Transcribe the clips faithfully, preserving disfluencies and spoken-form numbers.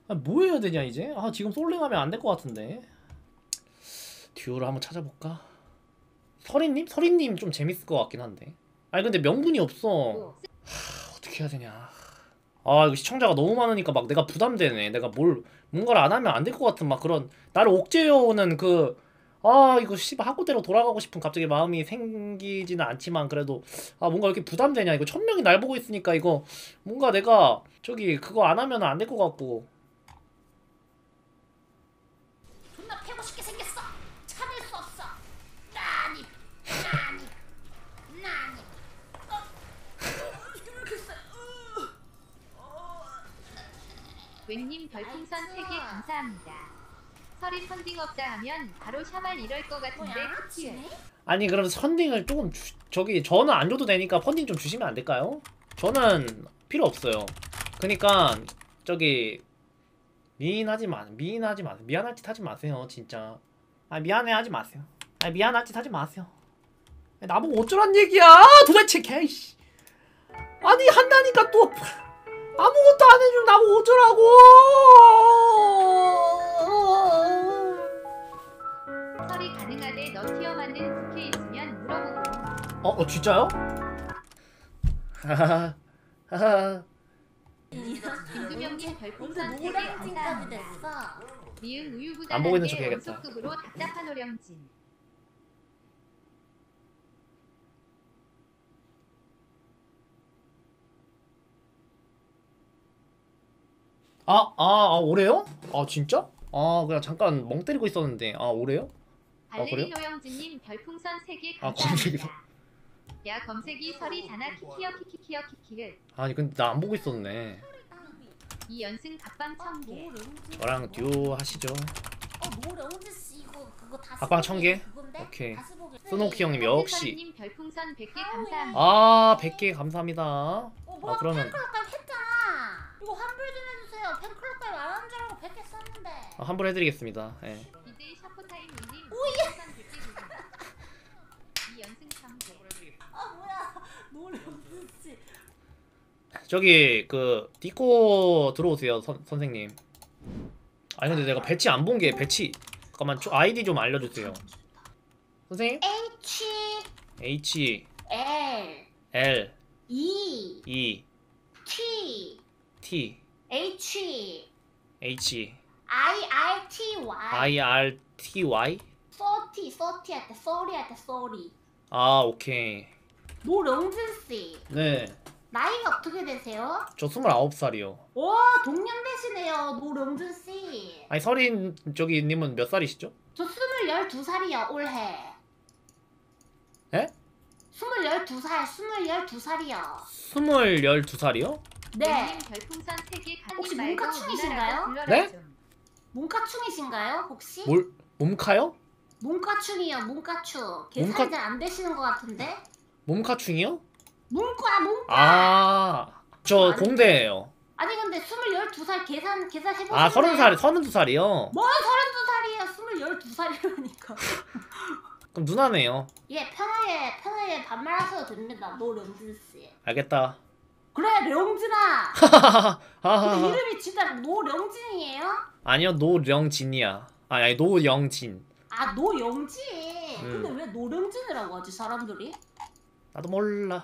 아, 뭐 해야 되냐 이제? 아 지금 솔랭하면 안 될 것 같은데. 듀오를 한번 찾아볼까? 서린님? 서린님 좀 재밌을 것 같긴 한데. 아니 근데 명분이 없어. 하, 어떻게 해야 되냐. 아 이거 시청자가 너무 많으니까 막 내가 부담되네. 내가 뭘 뭔가를 안 하면 안 될 것 같은 막 그런 나를 옥죄어오는 그 아 이거 씨발 학구대로 돌아가고 싶은 갑자기 마음이 생기지는 않지만 그래도 아 뭔가 이렇게 부담되냐. 이거 천 명이 날 보고 있으니까 이거 뭔가 내가 저기 그거 안 하면 안 될 것 같고. 존나 패고 싶게 생겼어. 참을 수 없어. 나니 나니 나니. 웬님 별풍선 세 개 감사합니다. 서리 펀딩 없다 하면 바로 샤말 이럴 것 같은데 크치. 아니 그럼 펀딩을 조금 주, 저기 저는 안 줘도 되니까 펀딩 좀 주시면 안 될까요? 저는 필요 없어요. 그니까 저기 미인하지 마 미인하지 마세요. 미안할 짓 하지 마세요 진짜. 아 미안해 하지 마세요. 아 미안할 짓 하지 마세요. 나보고 어쩌란 얘기야 도대체 개이씨. 아니 한다니까 또 아무것도 안 해주면 나보고 어쩌라고. 서리 가능하대. 너 티어 맞는 부캐 있으면 물어보고. 어? 어 진짜요? 하하하 하하. 김두명님 별풍선 세 개 감사합니다. 미응 우유부단한데 안 보고 있는 척 해야겠다. 원소급으로 답답한 오령진. 아, 아, 아, 오래요? 아, 진짜? 아, 그냥 잠깐 멍 때리고 있었는데. 아, 오래요? 아, 그래요? 발레린 오영진님 별풍선 세 개 아, 감사합니다. 야 검색이 서리잖아. 키키어 키키키어 키키를. 아니, 근데 나 안 보고 있었네. 이 연승 각방 천 개. 저랑 듀오 하시죠. 어 노령지 씨 이거 그거 다. 각방 천 개? 그건데? 오케이. 다시 보기. 스노키 형님 역시. 서리님 별풍선 백 개 감사합니다. 아, 백 개 감사합니다. 어 뭐야 아, 그러면 팬클럽 가입 했잖아. 이거 환불 좀 해주세요. 팬클럽 가입 안 하는 줄 알고 백 개 썼는데. 아, 환불해드리겠습니다. 예. 이제 샤포타임님 별풍선 백 개 주세요. 이 연승 천 개. 아 뭐야 노령지 씨. 저기 그 디코 들어오세요, 선, 선생님. 아니 근데 내가 배치 안 본 게 배치. 잠깐만 저 아이디 좀 알려주세요. 선생님? H H L L E E T T H H I R T Y. I R T Y. 쏘티 쏘티 할때 쏘리 할때 쏘리. 아 오케이. 노령진 씨 네. 나이가 어떻게 되세요? 저 스물아홉 살이요. 와 동년배시네요 노령진 씨. 아니 서린 저기 님은 몇 살이시죠? 저 스물열두 살이요 올해. 에? 스물열두 살 스물열두 살이요. 스물열두 살이요? 네. 웬님 별풍선 세 개 혹시 가지 말고 문과충이신가요? 누나라고 불러라 네? 좀. 문과충이신가요 혹시? 뭘 몸카요? 문과충이요 문과충. 문과- 계산이 잘 안 되시는 것 같은데? 몸카충이요? 문과 문과. 아, 저 아니, 공대예요. 아니 근데 스물열두 살 계산 계산 해보세요. 아, 서른 살, 서른두 살이요? 뭐 서른두 살이에요. 스물열두 살이라니까. 그럼 누나네요. 예 편하게 편하게 반말하셔도 됩니다. 노령진 씨. 알겠다. 그래 령진아. 근데 하하하. 이름이 진짜 노령진이에요? 아니요, 노령진이야. 아니, 아니, 노영진. 아 노영진. 음. 근데 왜 노령진이라고 하지 사람들이? 나도 몰라.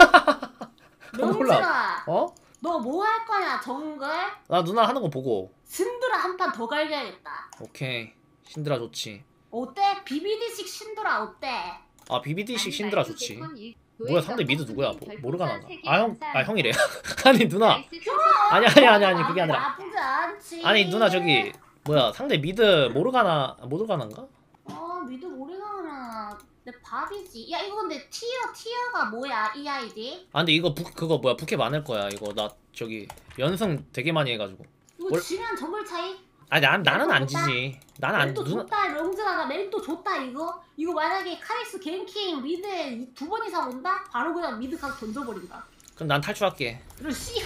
명진아, 어? 너 뭐 할 거냐 정글? 나 누나 하는 거 보고. 신드라 한 판 더 갈겨야겠다. 오케이. 신드라 좋지. 어때? 비비디식 신드라 어때? 아, 비비디식 아니, 신드라 말고 좋지. 개콘 일- 뭐야, 상대 미드 누구야? 모, 별풍선 모르가나가. 세 개 아, 형, 아, 감사합니다. 형이래. 아니, 누나. 나이스 총- 아니, 아니, 아니, 아니, 그게 아니라. 나쁘지 않지. 아니, 누나 저기, 뭐야, 상대 미드 모르가나, 모르가나인가? 어 미드 모르가나 내 밥이지. 야 이거 근데 티어 티어가 뭐야 이 아이디? 아, 근데 이거 부, 그거 뭐야, 부캐 많을 거야. 이거 나 저기, 연승 되게 많이 해가지고. 이거 뭘- 지면 정글 차이? 아니, 난, 나는 안 좋다. 지지. 나는 안, 멘토 누나. 좋다 명진아 나 멘토 좋다 이거. 이거 만약에 카이스 갱킹 미드에 두 번 이상 온다? 바로 그냥 미드 각 던져버린다. 그럼 난 탈출할게. 이런 씨.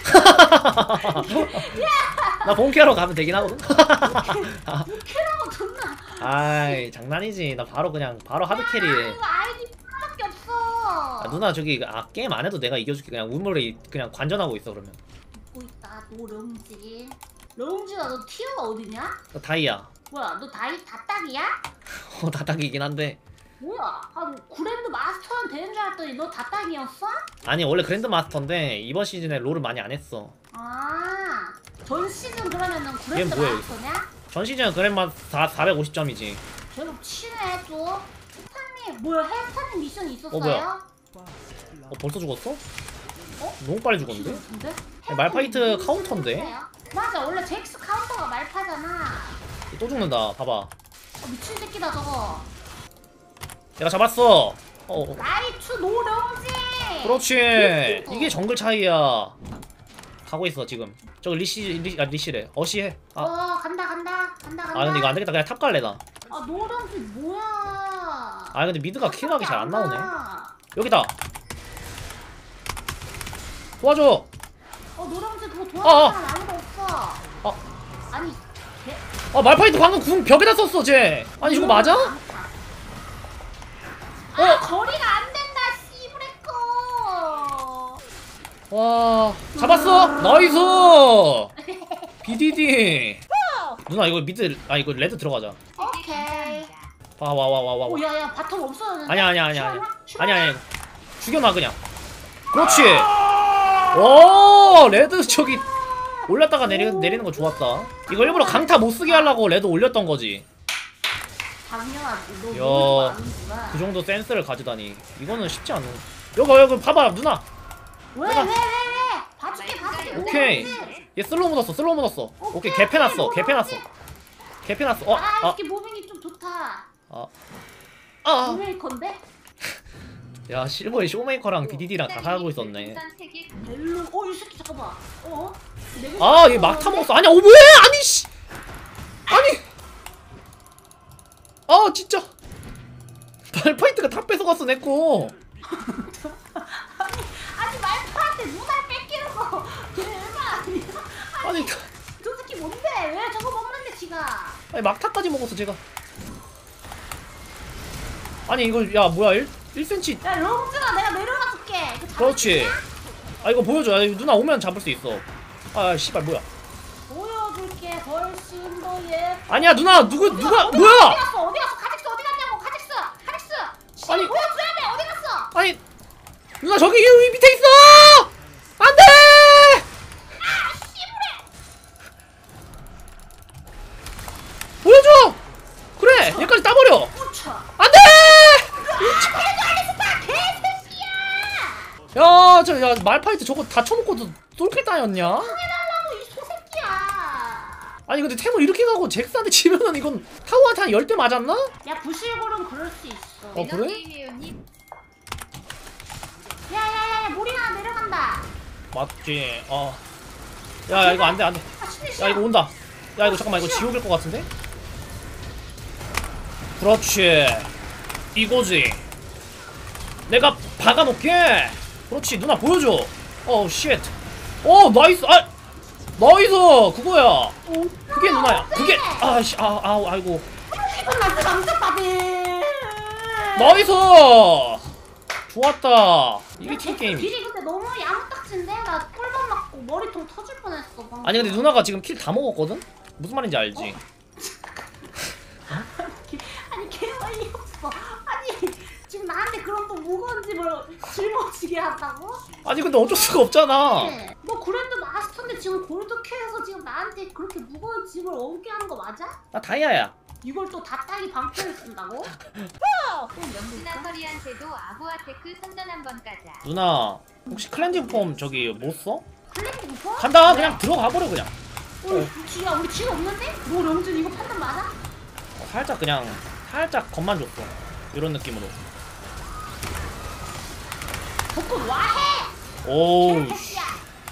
나 본캐로 가면 되긴 하거든. 부캐라고 존나. 아이 장난이지. 나 바로 그냥 바로 하드 캐리. 아 이거 아이디 하나밖에 없어. 아, 누나 저기 아 게임 안 해도 내가 이겨줄게. 그냥 우물에 그냥 관전하고 있어 그러면. 듣고 있다 노령진. 롱지야 너 티어가 어디냐? 나 다이아. 뭐야 너 다이 다딱이야? 어 다딱이긴 한데. 뭐야 한 그랜드 마스터는 되는 줄 알았더니 너 다딱이었어? 아니 원래 그랜드 마스터인데 이번 시즌에 롤을 많이 안 했어. 아전 시즌 그러면은 그랜드 뭐야, 마스터냐? 전 시즌 그랜드 마스터 사백오십 점이지. 제법 치네 또. 스타님 뭐야 헬스타님 미션 있었어요? 어, 뭐야? 어 벌써 죽었어? 어? 너무 빨리 죽었는데? 근데? 말파이트 카운터인데? 맞아 원래 잭스 카운터가 말파잖아. 또 죽는다. 봐봐. 어, 미친 새끼다 저거. 내가 잡았어. 어, 어. 라이트 노령지. 그렇지. 이게 정글 차이야. 가고 있어 지금. 저기 리시 리, 아, 리시래. 어시해. 아, 어 간다 간다 간다 간다. 아 근데 이거 안 되겠다. 그냥 탑 갈래 나. 아 노령지 뭐야? 아 근데 미드가 킬각이 잘 안 나오네. 아, 여기다. 도와줘. 어 노령지 그거 어, 도와주는 아무도 없어. 어. 아니 개. 아 말파이트 방금 궁 벽에다 썼어 쟤. 아니 이거 맞아? 아 어? 거리가 안 된다 씨브레꺼. 와 잡았어. 나이스. 비디디. 누나 이거 미드 아 이거 레드 들어가자. 오케이. 와 와 와 와 와. 오 야야 바텀 없어졌는데. 아니야 아니야 아니야 아니야. 슈마나? 아니야 아니야. 죽여놔 그냥. 그렇지. 오 레드 저기 올렸다가 내리, 내리는 거 좋았다. 이거 일부러 강타 못 쓰게 하려고 레드 올렸던 거지. 당연하지. 너 야. 모르는 거 아는구나. 그 정도 센스를 가지다니. 이거는 쉽지 않은. 여기 여기 봐봐 누나. 왜 왜 왜 왜? 봐줄게 봐줄게. 오케이. 얘 슬로우 묻었어 슬로우 묻었어. 오케이 개패났어 개패났어. 개패났어. 어? 아 아. 이렇게 모빙이 좀 좋다. 아. 아. 쇼메이커인데? 야 실버의 쇼메이커랑 비디디랑 다 하고 있었네. 벨로. 어이 새끼 잠깐만. 어? 아 얘 막타 먹었어. 아니야 어 뭐해 아니 씨. 아니. 아 진짜. 말파이트가 다 뺏어갔어 내꺼. 아니 아니 말파한테 누날 뺏기는 거. 개가 아니야. 아니 저 새끼 뭔데? 왜 저거 먹는데 지가? 아니 막타까지 먹었어 제가. 아니 이거 야 뭐야 일, 일 센티미터. 야 롱즈가 내가 내려가 줄게. 이거 잡을 그렇지. 수 있냐? 아 이거 보여줘. 아, 누나 오면 잡을 수 있어. 아 씨발 뭐야. 보여줄게 훨씬 더 예. 아니야 누나 누구 누가 어디 뭐야. 갔어? 어디 갔어? 카직스 어디 갔냐고? 카직스 카직스. 아니. 아니 보여줘야 돼. 어디 갔어? 아니 누나 저기 여기 밑에 있어. 안돼. 아 씨부레. 보여줘. 그래 얘까지 따버려. 우차. 안돼. 그래도 알겠다. 개새끼야. 야저 야 말파이트 저거 다 쳐먹고도 쏠킬 따였냐? 해달라고 이 소새끼야. 아니 근데 템을 이렇게 가고 잭스한테 치면은 이건 타워한테 한 열 대 맞았나? 야 부실골은 그럴 수 있어. 어 그래? 야야야야 모리나 내려간다. 맞지. 어. 야, 야 이거 안돼 안돼. 아 신이 야 싫어. 이거 온다. 야 이거 잠깐만 이거 지옥일 것 같은데? 그렇지. 이거지. 내가 박아놓게. 그렇지 누나 보여줘. 어 쉣. 어 나이스. 아 나이스 그거야. 그게 누나야. 그게 아씨 아 아우 아이고. 이건 나한테 남자답이. 나이스. 좋았다. 이게 팀 게임. 길이 근데 너무 야무딱진데 나 꿀밤 맞고 머리통 터질 뻔했어. 방금. 아니 근데 누나가 지금 킬 다 먹었거든? 무슨 말인지 알지? 아니 개어이 없어. 아니 지금 나한테 그런 또 무거운 집을 짊어지게 한다고? 아니 근데 어쩔 수가 없잖아. 네. 너 그랜드 마스터인데 지금 골드캐에서 지금 나한테 그렇게 무거운 집을 얹게 하는 거 맞아? 나 다이아야. 이걸 또 다따기 방패를 쓴다고? 영진아 서리한테도 아부아테크 선전 한번 가자. 누나 혹시 클렌징 폼 저기 못 써? 클랜드 무서? 간다 그냥 들어가 버려 그냥. 어, 지야 우리 지가 없는데? 너 령준 이거 판단 맞아? 어, 살짝 그냥 살짝 겉만 줬어. 이런 느낌으로. 벚꽃 와해! 오우. 개새끼야.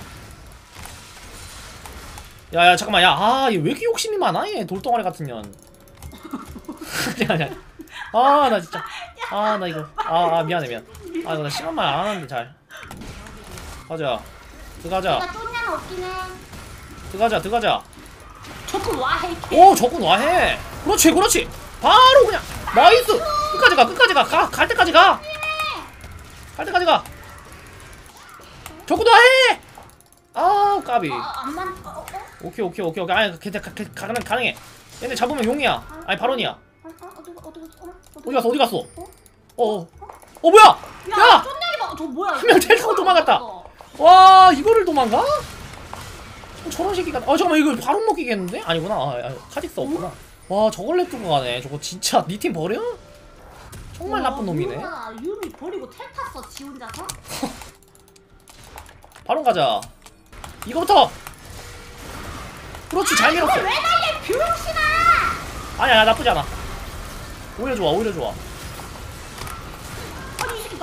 야야 잠깐만 야 아 얘 왜 이렇게 욕심이 많아 얘 돌덩어리 같은 년. 아니 아니. 아나 진짜. 아 나 이거. 아, 아 미안해 미안. 아 나 시간만 안 하는데 잘. 가자. 들어가자. 내가 쫀냐는 없긴 해. 들어가자 들어가자. 벚꽃 와해 개. 오 적군 와해. 그렇지 그렇지. 바로 그냥 나이스. 끝까지 가 끝까지 가. 가 갈 때까지 가. 갈 때까지 가. 적군 와해. 아 까비. 어, 안 만. 어, 어? 오케이 오케이 오케이 오케이. 아니 괜찮 가, 가, 가능 가능해. 얘네 잡으면 용이야. 아니 바론이야. 어, 어, 어디 어디 어디 어디 갔어 어디 갔어? 어어 어, 어 뭐야? 야, 야! 쫀냥이 봐. 저 뭐야? 한 명 텔 타고 도망갔다. 와 이거를 도망가? 어, 저런 새끼가. 아 잠깐만 이거 바로 먹히겠는데? 아니구나. 아, 아 카직스 없구나. 와 저걸 냅두고 가네. 저거 진짜 니 팀 버려? 정말 나쁜 놈이네. 유미가 유미 버리고 텔 탔어 지 혼자서? 바론 가자. 이거부터. 그렇지 잘 밀었어. 왜 날려 병신아! 아니야 나쁘지 않아. 오히려 좋아 오히려 좋아. 아니 이 새끼 나.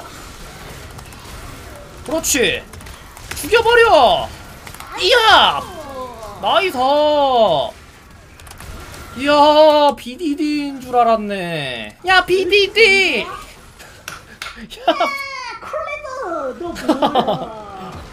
그렇지. 죽여버려. 이야 어. 나이스. 이야 비디디인 줄 알았네. 야 비디디. 야 콜레드 너 뭐야?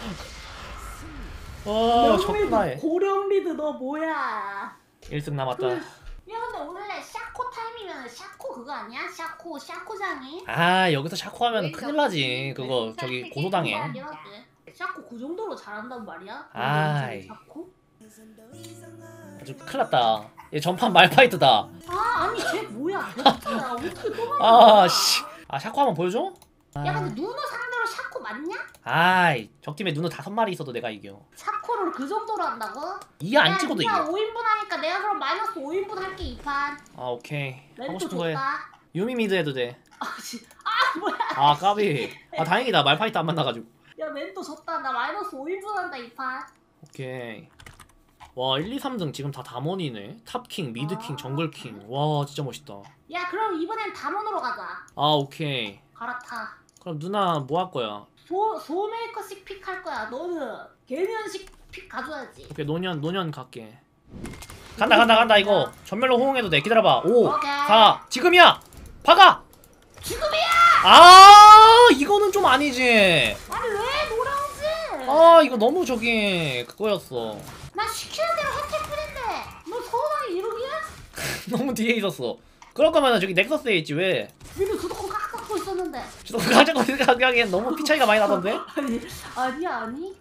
와 적나해. 고령 리드 너 뭐야? 일 승 남았다. 그, 야 근데 원래 샤코 타임이면 샤코 그거 아니야? 샤코 샤코장이? 아 여기서 샤코 하면 큰일 나지. 그거 저기 고소당해. 미안하지. 샤코 그 정도로 잘한단 말이야? 아이. 샤코? 아주 큰일 났다. 얘 전판 말파이트다. 아 아니 쟤 뭐야? 진짜 어떻게 또 아 말이야? 씨. 아 샤코 한번 보여줘? 야 근데 누누 상대로 샤코 맞냐? 아이 적팀에 누누 다섯 마리 있어도 내가 이겨. 샤코를 그 정도로 한다고? 이 안 찍어도 이겨. 오 인분 하니까 내가 그럼 마이너스 오 인분 할게 이 판. 아 오케이. 하고 렌트 싶은 거해. 좋다. 유미 미드 해도 돼. 아, 씨. 아 뭐야? 아 까비. 아 다행이다 말파이트 안 만나가지고. 야 멘토 졌다. 나 마이너스 오 인분 한다 이 판. 오케이. 와 일, 이, 삼 등 지금 다 담원이네. 탑킹, 미드킹, 정글킹. 와 진짜 멋있다. 야 그럼 이번엔 담원으로 가자. 아 오케이. 갈아타. 그럼 누나 뭐 할 거야? 소 소메이커식 픽 할 거야. 너는 개년식 픽 가져야지. 오케이 노년 노년 갈게. 간다 간다 간다 이거. 전멸로 호응해도 돼. 기다려봐. 오, 오케이. 사, 지금이야. 박아. 지금이야! 아 이거는 좀 아니지. 아니 왜 노랑지? 아 이거 너무 저기 그거였어. 나 시키는 대로 혜택 뿐인데 너 서운하게 이러기야? 너무 뒤에 있었어. 그럴 거면 저기 넥서스에 있지 왜? 니는 주도권 깍 잡고 있었는데. 저 가지고 생각하기엔 너무 피 차이가 많이 나던데? 아니 아니야 아니.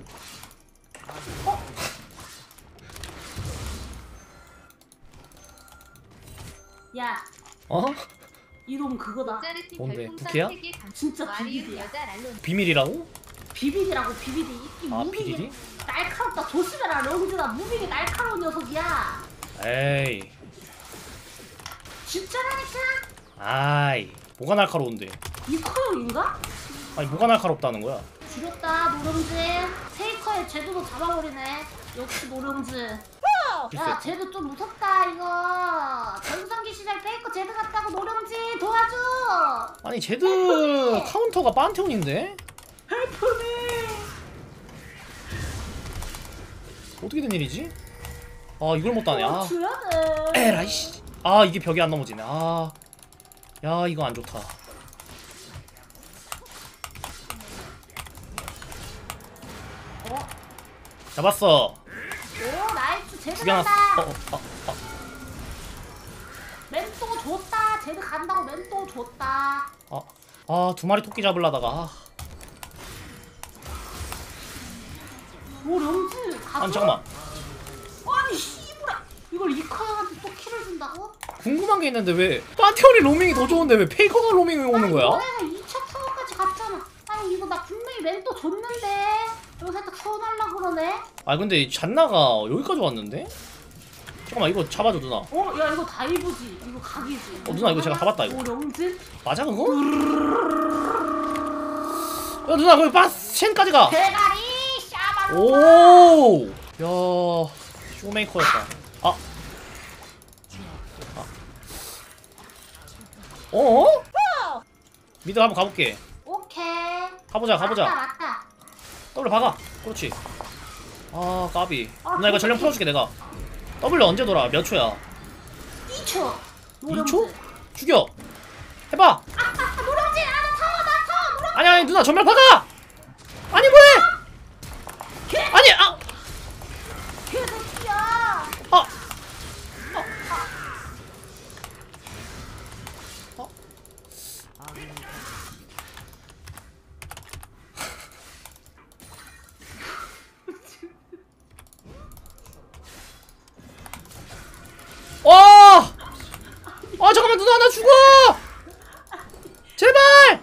어? 야 어? 이놈 그거다. 모짜르트 뭔데, 별풍선 부캐야? 세 개 감사합니다. 진짜 와리움 비비디야. 여자 랄론. 비밀이라고? 비비디라고 비비디. 이 아 무빙이 비디디? 날카롭다. 조심해라 령진아. 무빙이 날카로운 녀석이야. 에이. 진짜라니까. 아이. 뭐가 날카로운데? 이커용인가? 아니 뭐가 날카롭다는 거야? 지렸다 노령진. 페이커의 제도도 잡아버리네. 역시 노령진. 글쎄. 야 쟤도 좀 무섭다 이거. 전성기 시절 페이커 제드 같다고 노령진 도와줘. 아니 제드 카운터가 판테온인데? 헬프미. 어떻게 된 일이지? 아 이걸 못 따네. 아 줘야 돼. 에라이씨. 아 이게 벽이 안 넘어지네. 아. 야 이거 안 좋다. 어? 잡았어. 오 나이스 제드 죽여놨어. 간다. 어, 어, 어, 어. 멘토 줬다. 제드 간다고 멘토 줬다. 아, 아, 두 마리 토끼 잡으려다가. 아. 오 령진 가져. 아니, 잠깐만. 아니 씨부라. 이걸 이카한테 또 킬을 준다고? 궁금한 게 있는데 왜 판테온이 로밍이 더 좋은데 왜 페이커가 로밍이 오는 거야? 너네가 이 차 타워까지 갔잖아. 아니 이거 나 분명히 멘토 줬는데. 이거 살짝 서운하려고 그러네. 아, 근데 잔나가 여기까지 왔는데? 잠깐만, 이거 잡아줘, 누나. 어? 야 이거 다이브지. 이거 각이지. 어, 누나, 이거 제가 잡았다, 이거. 오 령진? 맞아, 그거? 야, 누나, 거기 바스 쉔까지 가! 대가리 샤바로. 오! 야, 쇼메이커였다. 아. 아. 어? 미드 한번 가볼게. 오케이. 가보자, 가보자. 맞다 맞다. 더블 박아. 그렇지. 아, 까비. 아, 누나 이거 전령 풀어줄게, 내가. 더블 언제 돌아? 몇 초야? 이 초. 이 초? 죽여! 해봐! 아, 아 노랑진. 아, 나 타워, 나 타워. 노랑. 아니, 아니, 누나 전멸 박아! 아니, 뭐해! 아니, 아! 개새끼야. 아! 아 잠깐만 누나 나 죽어. 제발.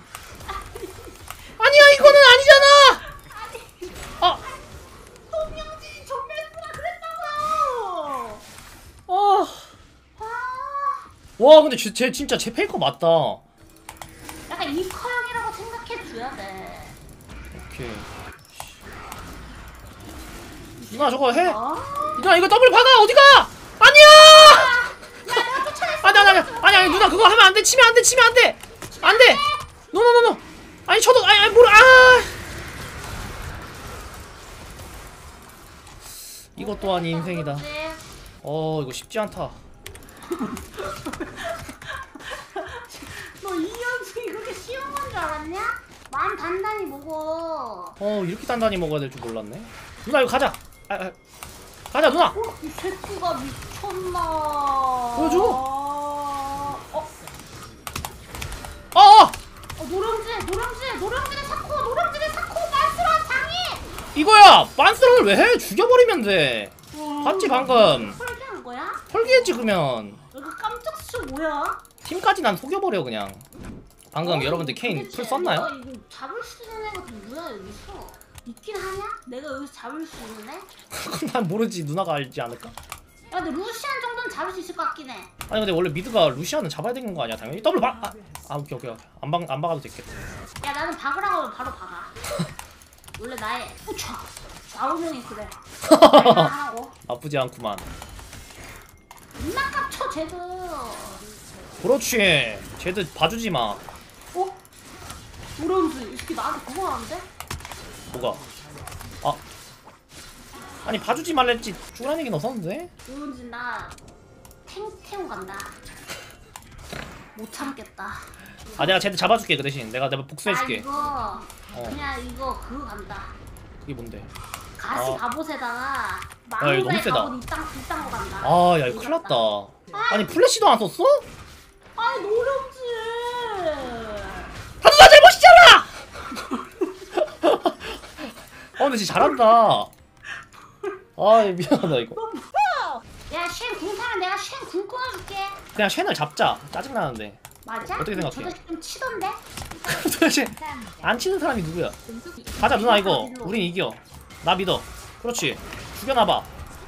아니야 이거는 아니잖아. 아. 동명진이 전멸수라 그랬다고요. 아. 아, 와 근데 쟤, 쟤 진짜 쟤 페이커 맞다. 약간 이커형이라고 생각해줘야 돼. 오케이. 누나 저거 해. 어? 누나 이거 더블 박아 어디가? 아니야. 아니 아니 아니 아니 아니 누나 그거 하면 안 돼. 치면 안 돼. 치면 안 돼. 안 돼. 노노노노. 아니 저도 아니 아니 뭐라 아. 이것 또한 인생이다. 어 이거 쉽지 않다. 너 이 연승이 그렇게 쉬운 건 줄 알았냐? 마음 단단히 먹어. 어 이렇게 단단히 먹어야 될 줄 몰랐네. 누나 이거 가자. 아, 아. 가자 누나. 어? 이 새끼가 미쳤나? 보여줘. 어? 어. 어. 어 노령진 노령진 노령진의 사코 노령진의 사코 만수란 장이. 이거야. 만스런을 왜 해? 죽여버리면 돼. 봤지 방금. 설계한 거야? 설계했지 그러면. 이거 깜짝 수 뭐야? 팀까지 난 속여버려 그냥. 방금 어, 여러분들 케인 도대체 풀 썼나요? 내가 이거 잡을 수 있는 애가 누구야 여기서? 있긴 하냐? 내가 여기서 잡을 수 있는 애? 난 모르지. 누나가 알지 않을까? 야 근데 루시안 정도는 잡을 수 있을 것 같긴 해. 아니 근데 원래 미드가 루시안은 잡아야 되는 거 아니야 당연히. 더블 박. 아, 아 오케이 오케이 오케이. 안, 박, 안 박아도 되겠다. 야 나는 박으라고 하면 바로 박아. 원래 나의 우차 좌우명이 그래. 하고 나쁘지 않구만. 존나 깝쳐 쟤들. 그렇지. 쟤들 봐주지 마. 어? 노령진 이 새끼 나한테 그거 하는데? 뭐가? 아 아니 봐주지 말랬지. 죽으라는 얘기는 없었는데? 노령진 나 탱탱 간다. 못 참겠다. 아 내가 쟤들 잡아줄게 그 대신. 내가 내가 나 복수해줄게. 이거 그냥 이거 그거 간다. 그게 뭔데? 가시 어. 갑옷에다가 야, 이거 너무 망고에 세다. 갑옷 이딴 이딴 거 간다. 아 야 이거 큰일 났다. 아니 플래시도 안 썼어? 아니 노령진. 다 누나 잘못이잖아! 어 근데 진짜 잘한다. 아 미안하다 이거. 야, 쉔 궁타면 내가 쉔궁 끊어줄게. 그냥 쉔을 잡자. 짜증나는데. 맞아? 어떻게 생각해? 저 자식 좀 치던데? 도대체 감사합니다. 안 치는 사람이 누구야? 금속 가자 누나 이거. 우린 이겨. 나 믿어. 그렇지. 죽여놔봐.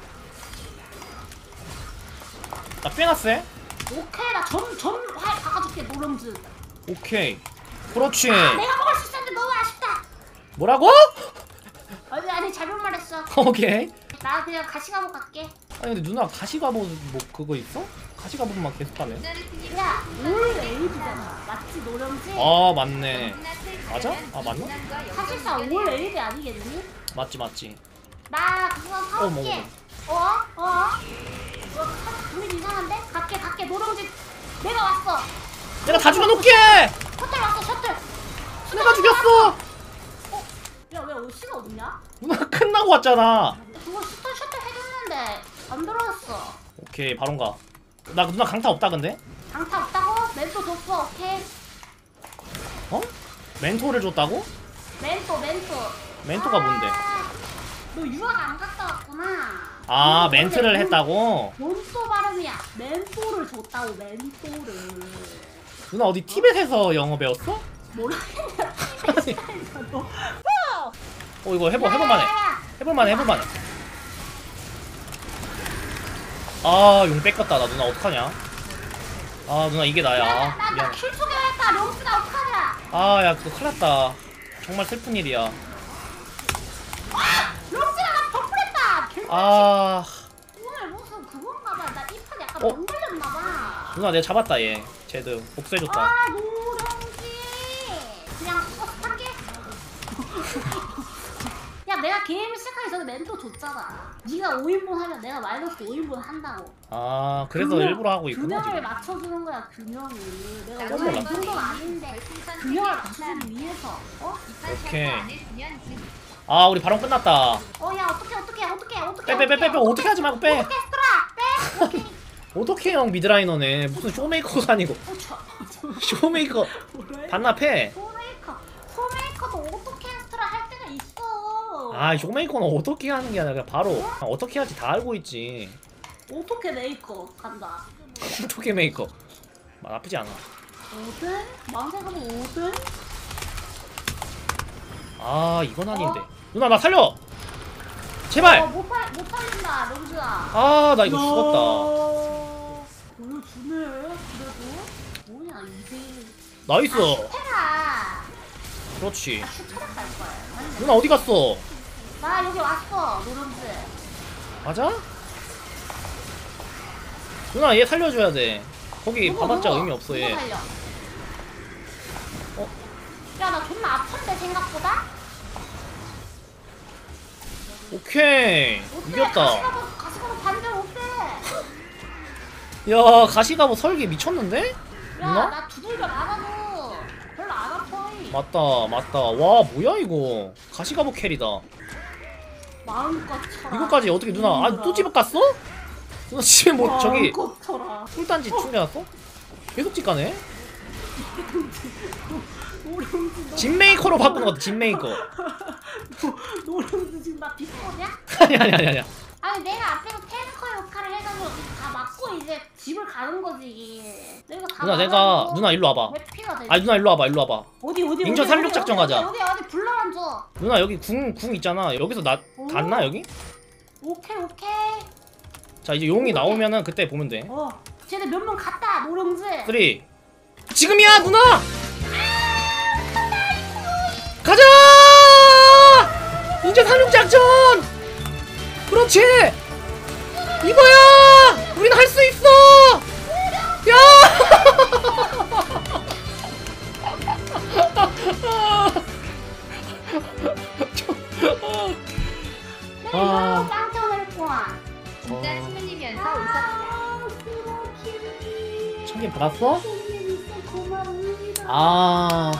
나 꽤나 쎄. 오케이, 나 전, 전, 활 박아줄게, 노령즈. 오케이. 그렇지. 아, 내가 먹을 수 있었는데 너무 아쉽다. 뭐라고? 아니, 아니, 잘못 말했어. 오케이. 나 그냥 가시가복 갈게. 아니 근데 누나 가시가보 뭐 그거 있어? 가시가보만 계속 하네. 야, 올 에이드잖아. 맞지, 노령즈? 아 맞네. 맞아? 아, 맞나? 사실상 올 에이드 아니겠니? 맞지 맞지. 나 그거 어머, 사올게. 어? 어? 어? 분위기 이상한데? 갈게, 갈게, 노령즈. 내가 왔어. 내가 다 죽여놓게. 셔틀 왔어, 셔틀. 내가 죽였어. 야, 왜 옷이가 없냐? 누나 끝나고 왔잖아. 그거 셔틀 셔틀 해줬는데 안 들어왔어. 오케이 바론 가. 나 누나 강타 없다 근데? 강타 없다고? 멘토 줬어, 오케이. 어? 멘토를 줬다고? 멘토, 멘토. 멘토가 뭔데? 아, 너 유학 안 갔다 왔구나. 아 원래 멘트를 멘- 했다고? 멘토 발음이야. 멘토를 줬다고, 멘토를. 누나 어디 티벳에서 영어 배웠어? 뭐라겠냐? 너. 어 이거 해볼 해볼만해. 해볼만해 해볼만해. 아용 뺏겼다. 나 누나 어떡하냐? 아 누나 이게 나야. 야, 나, 나, 미안. 킬 소개했다. 롱스나 어떡하냐? 아야 그거 큰일났다. 정말 슬픈 일이야. 롱스나 나 버프했다. 개꿀. 아 오늘 무슨 그건가 봐. 나 이 판 약간 어? 병 걸렸나 봐. 누나 내가 잡았다 얘. 쟤도 복수해줬다. 아, 노령지. 그냥 버스 탈게. 야, 내가 게임 시작하기 전에 멘토 줬잖아. 네가 오 인분 하면 내가 마이너스 오 인분 한다고. 아 그래서 균형, 일부러 하고 있구나 균형을 지금. 맞춰주는 거야, 균형을. 내가 어머, 원래 이 나- 정도는 아닌데 균형을 맞춰주기 위해서. 어? 오케이. 오케이. 아 우리 바론 끝났다. 어, 야, 어떡해, 어떡해, 어떡해, 어떡해. 빼 빼 빼 빼 어떻게 하지 말고 빼. 어떡해, 스트라, 빼. 오케이. 어떻게 형 미드라이너네. 무슨 쇼메이커가 아니고. 어, 저, 쇼메이커 뭐래? 반납해. 소메이커. 소메이커도 어떻게 스트라 할 때가 있어. 아 쇼메이커는 어떻게 하는 게 아니라 그냥 바로 어떻게 하지 다 알고 있지. 어떻게 메이커 간다. 어떻게 메이커. 아, 나쁘지 않아. 오 등? 망생하면 오 등? 아 이건 아닌데. 누나 나 살려. 제발. 어, 못, 살, 못 살린다, 명준아. 아 나 이거 죽었다. 보여주네, 그래도. 뭐냐, 이제. 나이스. 아, 슈테라. 그렇지. 아, 슈테라 갈 거야. 아니, 누나 어디 갔어? 나 여기 왔어, 노른즈. 맞아? 누나 얘 살려줘야 돼. 거기 누구, 봐봤자 누구? 의미 없어 누구 얘. 살려? 어? 야, 나 존나 아픈데, 생각보다? 오케이 어때? 이겼다. 가시가도, 가시가도 반전 어때? 야 가시가뭐 설계 미쳤는데? 야, 누나? 나 두들겨 안아도 별로 안 아파. 맞다 맞다. 와 뭐야 이거. 가시가뭐 캐리다. 마음껏 쳐라. 이거까지 어떻게 누나 아 또 집에 갔어? 누나 집에 뭐 저기 마음껏 쳐라. 꿀단지 충전했어? 계속 집 가네? 노령지 진메이커로 바꾸는 것 같아 진메이커. 노령지 지금 나 비꼬냐? 아니 아니 아니 아니야. 아니 내가 앞에서 탱커 역할을 해가지고 다 맞고 이제 집을 가는 거지. 내가 다 누나 내가 막아주고 누나 일로 와봐. 왜 피가 되지? 아니 누나 일로 와봐 일로 와봐. 어디 어디 인천 어디, 삼육 어디, 작전 어디, 가자. 어디 어디 불러만 줘. 누나 여기 궁, 궁 있잖아. 여기서 나 오. 닿나 여기? 오케이 오케이. 자 이제 용이 나오면은 그때 보면 돼. 어. 쟤네 몇 명 갔다 노령지. 쓰리 지금이야 누나! 가자! 인제 삼육 작전! 그렇지! 이거야! 우린 할 수 있어! 내가 아. 이거 깜짝 놀랐구만. 진짜 어. 침 흘리면서 웃었다. 아, 스모키. 천개 받았어? 손님 있어 고맙습니다. 아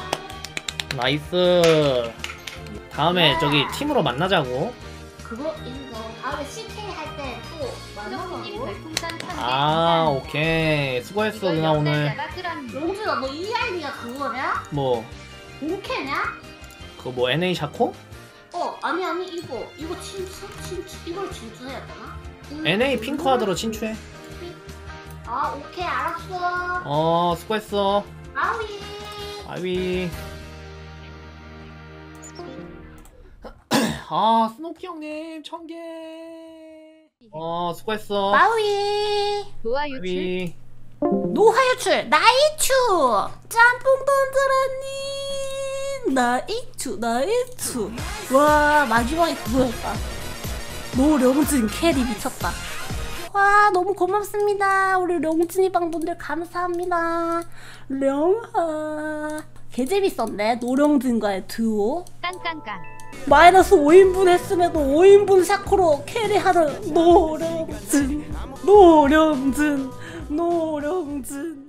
나이스. 다음에 저기 팀으로 만나자고. 그거 인정. 다음에 씨케이 할 때 또 수덕님 만나자고. 별풍선 천 개 아 감사합니다. 오케이 수고했어 이걸 누나 오늘. 역사 잡아 끌었니? 용준아 너 이 아이디가 그거냐? 뭐 본캐냐? 그거 뭐 엔에이 샤코? 어 아니 아니 이거 이거 친추 친추 이걸 친추해야 되나? 음, 엔에이 핑크하드로 친추해. 아 오케이 알았어. 어 수고했어. 아위. 아위. 아 스노키 형님 천개. 어 수고했어. 마위. 도와 유출 아위. 노하유출 나이추 짬뽕 던져라니 나이추 나이추. 와 마지막에 그거였다. 노령진 캐리 미쳤다. 와 너무 고맙습니다. 우리 령진이 방분들 감사합니다. 령하 개재밌었네. 노령진과의 듀오. 깡깡깡. 마이너스 오 인분 했음에도 오 인분 샤코로 캐리하는 노령진 노령진 노령진